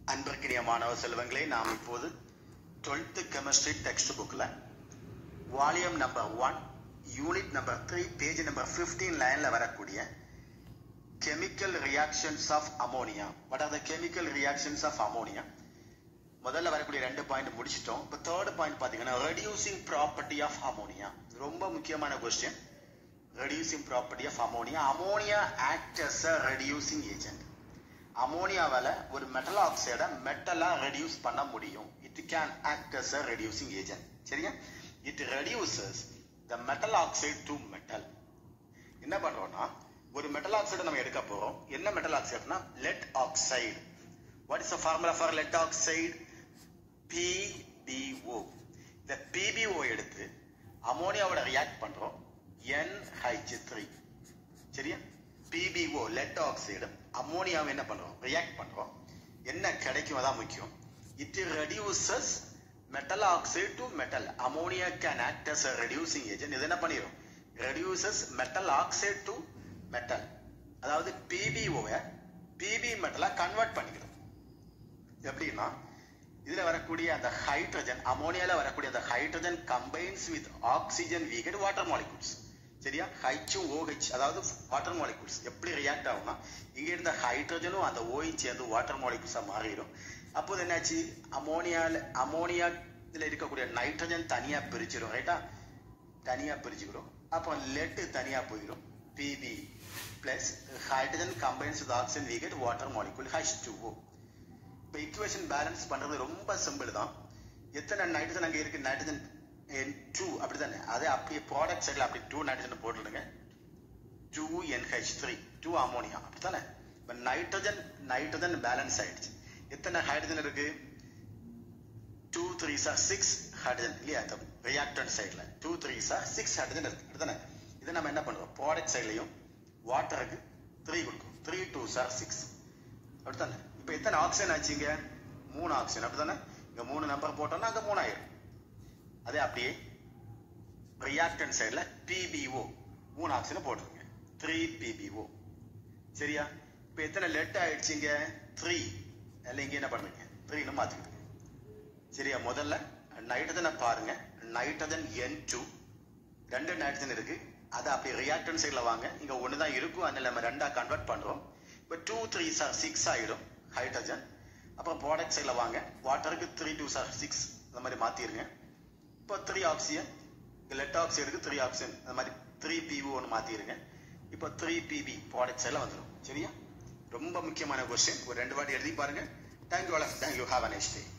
அன்பிற்கினிய மாணவ செல்வங்களே, நாம் இப்போது 12th கெமிஸ்ட்ரி டெக்ஸ்ட் புக்ல volume number 1 unit number 3 page number 15 லைன்ல வரக்கூடிய chemical reactions of ammonia. What are the chemical reactions of ammonia? முதல்ல வரக்கூடிய ரெண்டு பாயிண்ட் முடிச்சிட்டோம். இப்போ தேர்ட் பாயிண்ட் பாத்தீங்கன்னா ரெடியூசிங் ப்ராப்பர்ட்டி ஆஃப் அமோனியா. ரொம்ப முக்கியமான question. Reducing property of ammonia. Ammonia act as a reducing agent. அமோனியாவால ஒரு மெட்டல் ஆக்சைடை மெட்டலா ரெடியூஸ் பண்ண முடியும். It can act as a reducing agent. சரியா? It reduces the metal oxide to metal. என்ன பண்றோம்னா ஒரு மெட்டல் ஆக்சைடு நம்ம எடுக்க போறோம். என்ன மெட்டல் ஆக்சைடுனா lead oxide. What is the formula for lead oxide? PbO. இந்த PbO எடுத்து அமோனியாவோட ரியாக்ட் பண்றோம் NH3. சரியா? PbO லெட் ஆக்சைடு அமோனியாவை என்ன பண்றோம் ரியாக்ட் பண்றோம். என்ன கிடைக்கும் அதான் முக்கியம். It reduces metal oxide to metal. Ammonia can act as a reducing agent. இது என்ன பண்ணிரும்? Reduces metal oxide to metal. அதாவது PbO-வை Pb மெட்டலா கன்வெர்ட் பண்ணிக்கிறோம். எப்படின்னா இதுல வரக்கூடிய அந்த ஹைட்ரஜன் அமோனியால வரக்கூடிய அந்த hydrogen combines with oxygen we get water molecules. சரியா? H2OH அதாவது வாட்டர் மாலிகூல்ஸ் எப்படி ரியாக்ட் ஆகும்னா இங்க இருந்த ஹைட்ரஜனும் அந்த OH சேர்ந்து வாட்டர் மாலிகூல்ஸா மாறிடும். அப்போது என்னாச்சு அமோனியால இருக்கக்கூடிய நைட்ரஜன் தனியா பிரிச்சிடும். ரைட்டா? தனியா பிரிச்சுக்கிறோம். அப்போ லெட் தனியா போயிடும். Pb plus hydrogen combines with oxygen we get water molecule H2O. இப்போ ஈக்குவேஷன் பேலன்ஸ் பண்றது ரொம்ப சிம்பிள் தான். எத்தனை நைட்ரஜன் அங்க இருக்கு? நைட்ரஜன் N2 அப்படித்தானே? அதே அப்படியே ப்ராடக்ட் சைடுல அப்படி 2 நைட்ரஜன் போட்டுடுங்க. 2NH3 2 அமோனியா அப்படித்தானே? இப்போ நைட்ரஜன் பேலன்ஸ் ஆயிடுச்சு. எத்தனை ஹைட்ரஜன் இருக்கு? 2 3s are 6 ஹைட்ரஜன் இல்லையா? ரியாக்டன்ட் சைடுல 2 3s are 6 ஹைட்ரஜன் இருக்கு அப்படித்தானே? இதை நம்ம என்ன பண்றோம்? ப்ராடக்ட் சைட்லயும் வாட்டருக்கு 3 கொடுக்கும். 3 2s are 6 அப்படித்தானே? இப்போ எத்தனை ஆக்சிஜன் ஆச்சுங்க? 3 ஆக்சிஜன் அப்படித்தானே? இங்க 3 நம்பர் போட்டோம்னா அங்க 3 ஆயிரும். அதே அப்படியே ரியாக்டன்ட் சைடுல PbO 3 ஆக்சிஜன் போட்டுருங்க. 3 PbO. சரியா? இப்போ எத்தனை லெட் ஆயிடுச்சுங்க? 3. இல்ல இங்க என்ன பண்றீங்க? 3ன்னு மாத்திக்கிடுங்க. சரியா? முதல்ல நைட்ரஜனை பாருங்க. நைட்ரஜன் N2 2 நைட்ரஜன் இருக்கு. அது அப்படியே ரியாக்டன்ட் சைடுல வாங்க. இங்க 1 தான் இருக்கும். அதனால நம்ம 2ஆ கன்வெர்ட் பண்றோம். இப்போ 2 3s are 6 ஆயிடும் ஹைட்ரஜன். அப்புறம் ப்ராடக்ட் சைடுல வாங்க. வாட்டருக்கு 3 2s are 6 அந்த மாதிரி மாத்திருங்க. இப்போ 3 ஆக்சிஜன் லெட் ஆக்சைடுக்கு 3 ஆக்சிஜன் அந்த மாதிரி 3 PbO மாத்திருங்க. இப்போ 3 Pb ப்ராடக்ட் சைடுல வந்துடும். சரியா? ரொம்ப முக்கியமான கொஸ்டின். ஒரு 2 வாட்டி எழுதி பாருங்க. Thank you. Have a nice day.